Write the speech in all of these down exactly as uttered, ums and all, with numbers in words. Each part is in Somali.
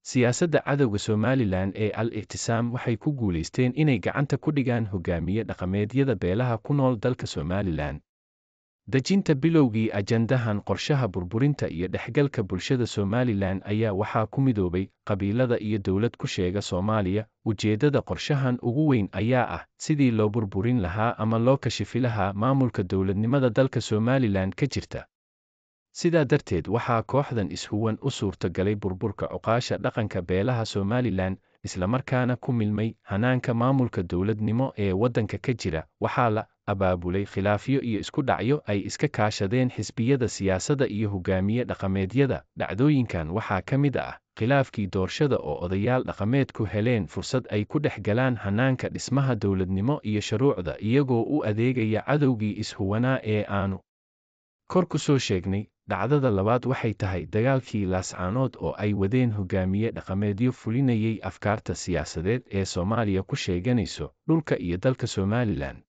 siyaasadda cadowga Somaliland ee al-Ictisaam waxay ku guuleysteen inay gacanta ku dhigaan hogaamiye dhaqameedyada beelaha ku nool dalka Somaliland. Dejinta bilowgii ajandahan qorshaha burburinta iyo dhexgalka bulshada Somaliland ayaa waxaa ku midoobay qabiilada iyo dowlad ku sheega Soomaaliya. Ujeedada qorshahan ugu weyn ayaa ah sidii loo burburin lahaa ama loo kashifi lahaa maamulka dowladnimada dalka Somaliland ka jirta. Sidaa darteed waxaa kooxdan ishuwan u suurtagalay burburka cuqaasha dhaqanka beelaha Somaliland, isla markaana ku milmay hanaanka maamulka dowladnimo ee waddanka ka jira. Waxaa la abaabulay khilaafyo iyo isku dhacyo ay iska kaashadeen xisbiyada siyaasadda iyo hogaamiye dhaqameedyada. Dhacdooyinkan waxaa ka mid ah khilaafkii doorashada oo odayaal dhaqameedku heleen fursad ay ku dhex galaan hanaanka dhismaha dowladnimo iyo shuruucda iyagoo u adeegaya cadowgii ishuwanaa ee aanu kor ku soo sheegnay. Dhacdada labaad waxay tahay dagaalkii Laascaanood oo ay wadeen hogaamiye dhaqameedyo fulinayay afkaarta siyaasadeed ee Soomaaliya ku sheeganayso dhulka iyo dalka Somaliland.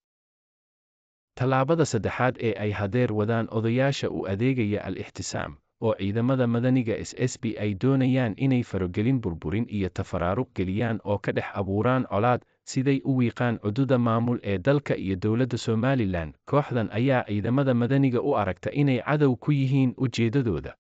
Tallaabada saddexaad ee ay hadeer wadaan odayaasha u adeegaya al-Ictisaam oo ciidamada madaniga S S B ay doonayaan inay faragelin burburin iyo tafaraaruq geliyaan oo ka dhex abuuraan colaad siday u wiiqaan cududa maamul ee dalka iyo dowladda Somaliland. Kooxdan ayaa ciidamada madaniga u aragta inay cadow ku yihiin ujeedadooda.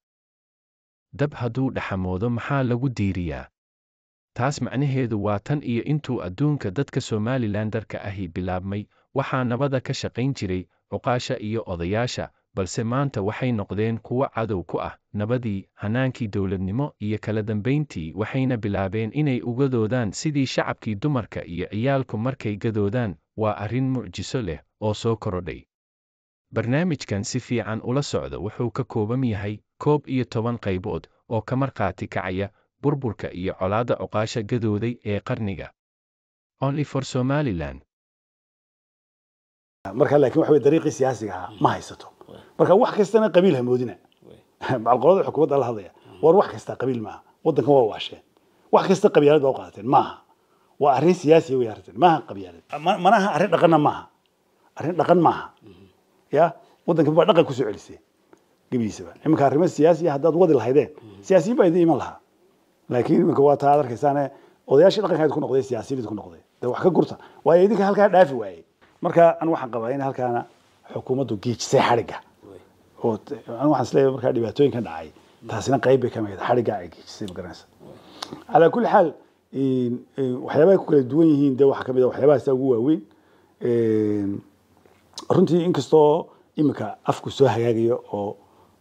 Dab hadduu dhaxamoodo maxaa lagu diiriyaa? Taas macnaheedu waa tan iyo intuu adduunka dadka Somalilandarka ahi bilaabmay, waxaa nabada ka shaqayn jiray cuqaasha iyo odayaasha, balse maanta waxay noqdeen kuwo cadow ku ah nabadii, hanaankii dowladnimo iyo kala dambeyntii, waxayna bilaabeen inay uga doodaan sidii shacabkii dumarka iyo ciyaalku markay gadoodaan. Waa arrin mucjiso leh oo soo korodhay. Barnaamijkan si fiican ula socda wuxuu ka kooban yahay koob iyo toban qaybood oo ka markhaati kacaya burburka iyo colaadda cuqaasha gadooday ee qarniga. Only for Somaliland. marka laakiin waxa way dariiqii siyaasiga ah ma haysato. marka wax kastana qabiil ha moodina. macalqolada xukuumadda la hadlaya war wax kasta qabiil maaha, waddanka waa waasheen. wax kasta qabiilad baa u qaateen maaha. waa arrin siyaasi way yarteen maaha qabiilad. manaha arrin dhaqanna maaha. arrin dhaqan maaha. ya waddanka baa dhaqan ku soo celisay gabiisaba. iminka arrimo siyaasi ah haddaad wadi lahaydeen siyaasiyiin baa idin iman lahaa. laakiin iminka waa taa arkaysaane odayaashii dhaqankayd ku noqday siyaasiyiin ku noqday. de wax ka gurta waayo idinka halkaa dhaafi waayey. marka aan waxaan qabaa in halkaana xukuumaddu geejisay xariga oo aan waxaan isleeyahay marka dhibaatooyinka dhacay taasina qayb bay ka mid ah xariga ay geejisay magaranaysa. ala kulli xaal in waxyaabaha ku kala duwan yihiin de waxa ka mid ah waxyaabaha ugu waaweyn ee runtii inkastoo imika afku soo hagaagayo oo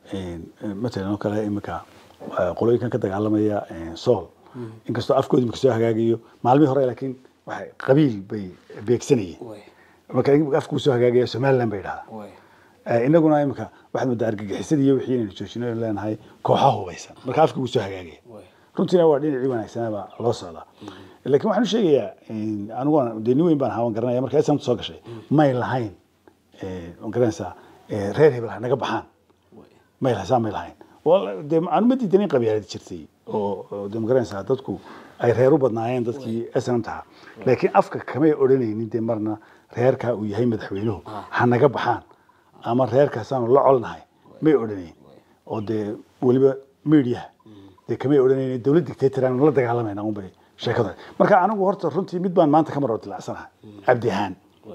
مثلا كلا إمك قلوي كان كده على مية صال إنك استو أفكار إمك سوا هجاجيو معلمي هراي لكن واحد قبيل بي بيكسني ما كان أفكار سوا هجاجيو سمال لم بيرها إنه قلنا إمك واحد من دارج حسدي يوحين الشوشنا لأن هاي كوحه بيسا ما كان أفكار سوا هجاجيو كنتنا واردين عيوان سنة بقى لصالة لكن واحد شيء أنا وانا دينوين بان هاون قرنا يا مركز سمت صاق شيء ما يلحين وقرنا سا ريره بلا نجبحان ما يلحسام ما يلحين والله دم أنا مدي دنيا قبيلة تشرتي أو دم قرنا سا تدكو أي ريرو بدناين تدكي أسلمتها لكن أفكار كم يقولني إن دم مرنا ريركا ويهي مدحوينه حنجبحان أما ريركا سام الله علنا هاي ما يقولني أو ده ولي ميديا de kama oranayeen dawlad dictator-aan la dagaalameyna uun bay sheekada marka anigu horta runtii mid baan maanta ka mar dilacsanahay abdihaan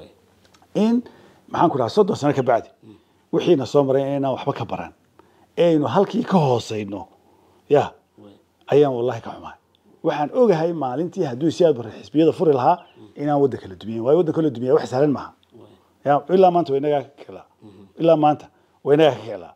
in maxaan ku dhahaa soddon sano ka bacdi wixiina soo maray inaan waxba ka baran aynu halkii ka hooseyno ya ayaan wallahi ka xumahay waxaan ogahay maalintii hadduu siyaad bar xisbiyada furi lahaa inaan wadda kala dumiyo way wadda kala dumiyo wax sahlan maaha ya ilaa maanta waynaga kala ilaa maanta waynaga kala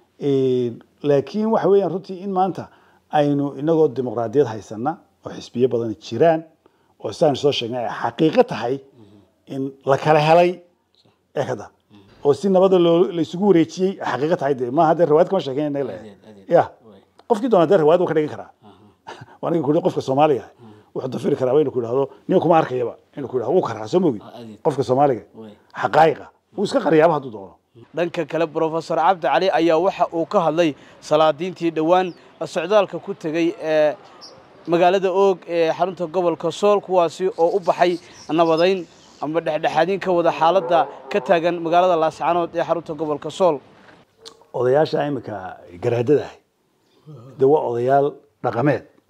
ee laakiin waxa weeyaan runtii in maanta aynu inagoo dimuqraadiyad haysana oo xisbiyo badan jiraan oo saan soo sheegnay xaqiiqo tahay in la kala helay eekada oo si nabad la isugu wareejiyay xaqiiqo tahay ma hada riwaayad kama sheegnay la ya qofkii doonada riwaayad uu ka dhigi karaa waana ku qofka Soomaaliga wuxuu dafiri karaa inuu ku dhaado nin kuma arkayaba inuu ku dhaado uu karaa soo moogi qofka Soomaaliga xaqaayiqa uu iska qariyaaba haduu doono dhanka kale Professor Cabdi Cali ayaa waxa uu ka hadlay salaadiintii dhawaan socdaalka ku tagay ee magaalada Og ee xarunta gobolka Sool kuwaasi oo u baxay nabadeyn ama dhexdhexaadin ka wada xaaladda ka taagan magaalada Laascaanood ee xarunta gobolka Sool odayaasha imika garaadada ah waa odayaal dhaqameed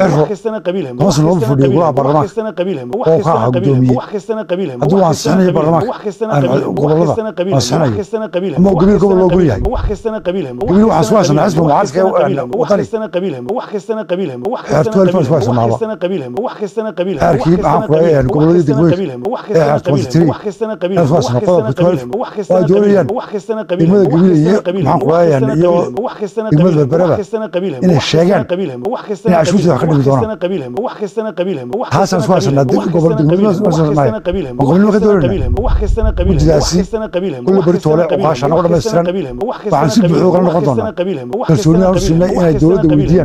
hoos loo fadhiyo golaha baarlamaanka oo ka ah gudoomiye hadduu ansixinayo baarlamaanka gobolada ansixinayo ama gabiil gobol loo gol yahay gabiil waxaa soo haysanaa xisbiga mucaaradka wadani xeertu elfan soo haysanaaba xeerkii maxaan ku leeyahay goboladii degmooyinka ee xeer twenty three ee soo haysanaa qodobka twelve waa doonayaan degmada gabiil iyo maxaan ku leeyahay iyo degmada berberaba inay sheegaan inay cashuurtooda wax ka dhigi doonaan taasaan soo haysanaa gobol degmooyinka soo haysanaa gobolnimo ka doonayna guddidaasi kulle beri toole uqaasha anagu dhammaystiran waxaan si buuxda ugala noqon doonaa kalsooni aan u siinay inay dowladda weydiiyaan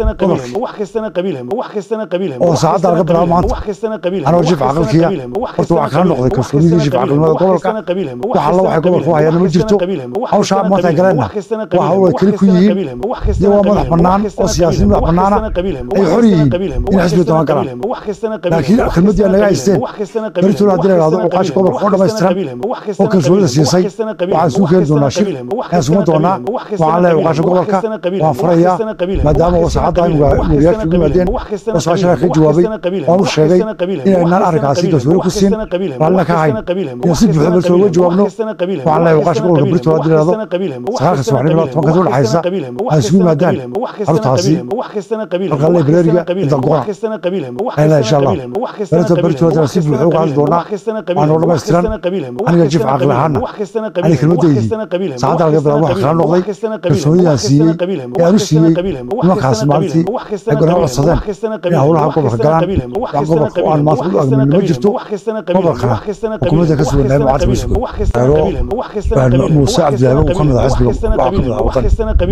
oo saacadda laga bilaabo maanta anoo jif caqalkiya horta waxaa kala noqday kalsoonidii jif caqalnimada gobolka wax alla waxay gobolka u hayaana ma jirto hawshaa maanta ay galeenna waa hawl ay keli ku yihiin iyo waa madax bannaan oo siyaasiyiin madax bannaana ay xor yihiin inay xisbiga doonaan galaan laakiin kelmaddii aan naga haysteen beritoole haddii la idhahdo uqaasha gobolka oo dhammaystiran oo kalsoonida siisay waxaan isugu keeni doonaa shir ayaan sugma doonaa waxaan leeyahay uqaasha gobolka waan furayaa maadaama oo saacadda imika wariyaasha ugu yimaadeen oo su-aashaa ka jawaabay waan u sheegay inaynaan arrinkaasi kalsooni ku siin raallina ka ahayn inaan si buuxda beritoole uga jawaabno waxaan leeyahay uqaasha gobolka beritoole haddii la idhahdo sagaalka subaxnimo ilaa tobanka u dhexaysa ay isugu yimaadaan xaruntaasi halka librariga inta goona ayaan leeyahay insha allah beritoole beritoole si buuxda uga hadli doonaa waan oo dhammaystiran aniga jif caqli ahaana ani kelmaddaydii saacadda laga bilaabo waxaa kala noqday kalsoonidaan siiyey ee aan u siiyey nimankaas maalintii ay golaha codsadeen inay howlaha gobolka galaan wax gobolka oo aan maanta u agmin ma jirto gobolkana xukuumadda ka sugannahay mucaaradka ma sugan eero muuse cabdilaahi uu ka mid aha xisbiga waxaa ka mid aha wadani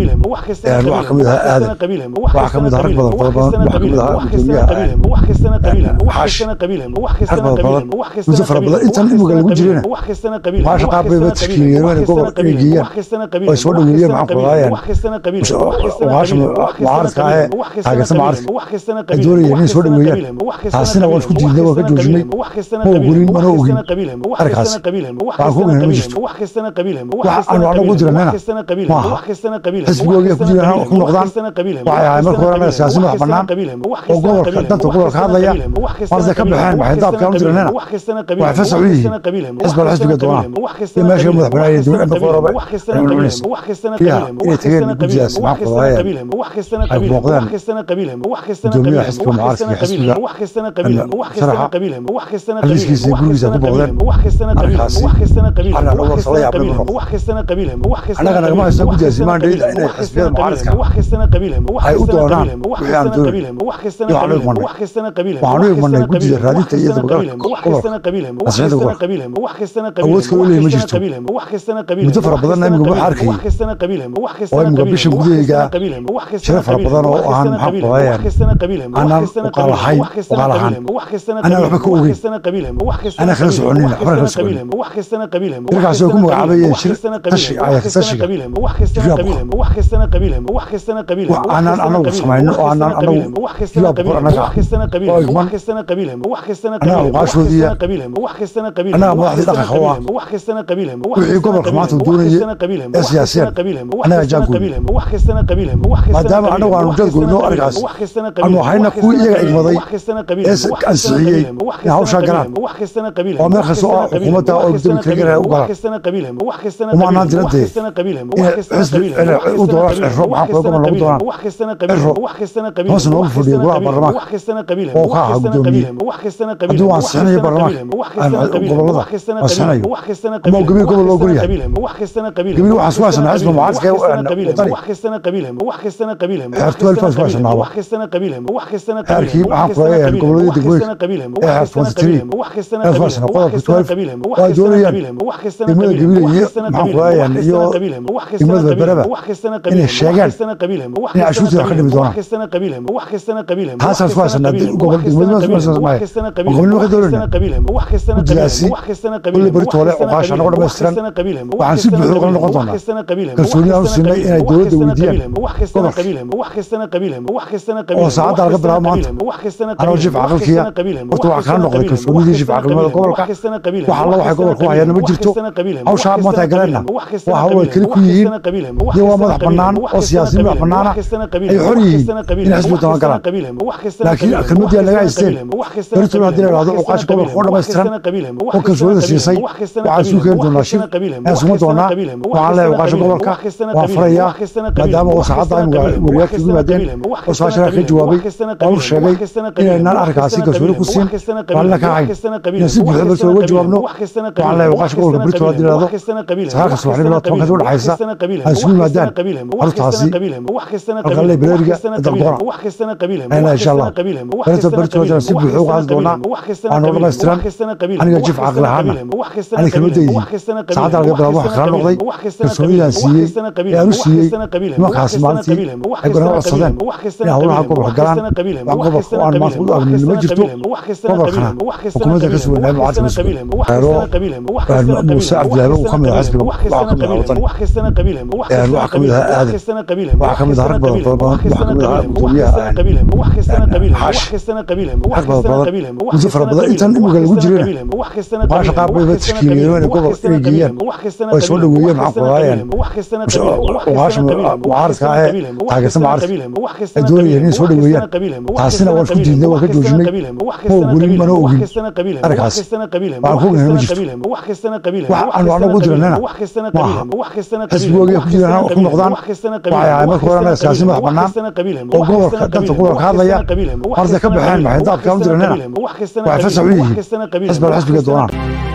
waxaa ka mid aha aadan waxaa ka mid aha rag badan badan waxaa ka mid aha gudoomiyaha xaash rag badan badan muddo fara badan intan imiga lagu jirana maasha qaabbayba tashkiiliyeen inay gobol inay geeyaan ay soo dhaweeyeen maxaan ku laayeen uqaasha mucaaradka ah ee taageersan mucaaradka ay doonayeen inay soo dhaweeyaan taasina waan isku diidnay waan ka joojinay ma ogolin mana ogin arkaasi waxaan ku ognayna ma jirto wax aanu anagu u diranayna maaha xisbigoogii ku jiraan ku noqdaan waxay ahay marka hore anaga siyaasi madax bannaan oo gobolka danta gobolka ka hadlaya marday ka baxeen waxay daabkaan u diranayna waxay fasax u yihiin xisbiga xisbiga doonaan iyo meesha madax bannaan iyo dowladda qoraba cunaysa fiiha inay tageen guddidaas maxaan ku laayeen ay booqdeen gudoomiyaha xisbiga mucaaradka xisbiga sharaxa xaliiskiisa iyo gurigiisa ku booqdeen arkaasi anaa lagu warsala yaabay mu noqdo annaga nagama haysto guddidaasi maandhayda inay xisbiyada mucaaradka ay u doonaan wixii aan doonayn iyo waxaan u igmanay waxaan u igmanay guddida raadinta iyo dabagalka gobolka ansixinta gobolka awood kaloo leeyahay ma jirto muddo fara badanna imiga waxaa arkayay oo imiga bishan gudahayga shiro fara badan oo aan maxaan ku laayeen aanaan uqaalahayn uqaalahaan anaan waxba ka ogeyn anaan kala soconin waxbana kala soconin shirkaasi way ku magacaabayeen shir tashi ayakasashiga jifiyaa boqor aanaan anagu samayno oo aanaan anagu jifiyaa boqor annaga oo igman annaga uqaashoodiiya annaga madaxdii dhaqanka u ah wixii gobolka maanta uu doonayay ee siyaasiyeen annaga jaangooni maadaama annagu aanu jaangoyno arrinkaas aanu ahayna kuwii iyaga igmaday ee ansixiyey in hawshaa galaan oo meel kasta oo xukuumadda oo gudoomi karegaraya u galaan uma anaan dirantee inay xisbi u doonaan cirro maxaan kula gobol lagu doonaan cirro hoos noogu fadhiyo golaha baarlamaanka oo ka ahaa gudoomiye hadduu ansixinayo baarlamaanka gobolada ansixinayo ama gabiil gobol loo gol yahay gabiil waxaan soo haysanaa xisbiga mucaaradka ee wadani xeertu elfan soo haysanaaba xeerkii maxaan ku leeyahay goboladii degmooyinka ee xeer twenty three ee soo haysanaa qodobka twelve waa doonayaan degmada gabiil iyo maxaan ku leeyahay iyo degmada berberaba inay sheegaan inay cashuurtooda wax ka dhigi doonaan taasaan soo haysanaa gobol degmooyinka gobolnimo ka doonayna guddidaasi kulle beritoole uqaasha anagu dhammaystiran waxaan si buuxda ugala noqon doonaa kalsooni aan u siinay inay dowladda weydiiyaan gobolka oo saacadda laga bilaabo maanta anoo jif caqalkiya horta waxaa kala noqday kalsoonidii jif caqalnimada gobolka wax alla waxay gobolka u hayaana ma jirto hawshaa maanta ay galeenna waa hawl ay keli ku yihiin iyo waa madax bannaan oo siyaasiyiin madax bannaana ay xor yihiin inay xisbiga doonaan ma galaan laakiin kelmadii laga haysteen beritoona haddii la idhahdo cuqaashi gobolka oo dhammaystiran oo kalsoonida siisay waxaan suu keeni doonaa shir ayaan sugan doonaa waxaan leeyahay cuqaashi gobolka waan farayaa maadaama oo saacadda ay wariyaadka ugu yimaadeen oo saashara ka jawaabay waan u sheegay inaynaan arrinkaasi kalsooni ku siin maalina ka hayn inaan si buuxda berito uga jawaabno waxaan leeyahay cuqaashi gobolka berito haddii la idhahdo sagaalka subaxnimo ilaa tobanka u dhexaysa ay isugu yimaadaan xaruntaasi alqalle bereeriga daldoona ayna insha allah berito berito haddana si buuxda uga hadli doonaa waan oo dhammaystiran aniga jif caqli ahaana aniga kelmadaydii saacadda laga bilaabo waxaa kala noqday kalsoonidaan siiyey ee aan u siiyey nimankaasi maalintii ay gorana codsadeen inay howlaha gobolka galaan wax gobolka oo aan maanta u agnino ma jirto gobolkana xukuumadda ka sugan yahay mucaaradka ka sugan reero muuse cabdilaabe uu ka mid ah xisbiga waxaa ka mid ah wadani waxaa ka mid ah aadan waxaa ka mid ah rag badan badan waxaa ka mid ah gudoomiyaha xaashi rag badan badan muddo fara badan intan imiga lagu jirana baasha qaar bay ba tashkiiliyeen inay gobol inay geeyaan oo ay soo dhaweeyeen maxaan ku raayeen ugaasha mucaaradka ah ee taageersan mucaaradka ay doonayeen inay soo dhaweeyaan taasina waan isku diidnay waan ka joojinay ma ogolin mana ogin arrinkaas waan ku ognahay ma jirto wax aanu anagu diranana maaha xisbigooga ku jiraan ku noqdaan waxay ahay marka hore anaga siyaasi madax bannaan oo gobolka danta gobolka hadlaya marday ka baxeen maxay daabkaan u diranana waxay fasax u yihiin xisbiga xisbiga doonaan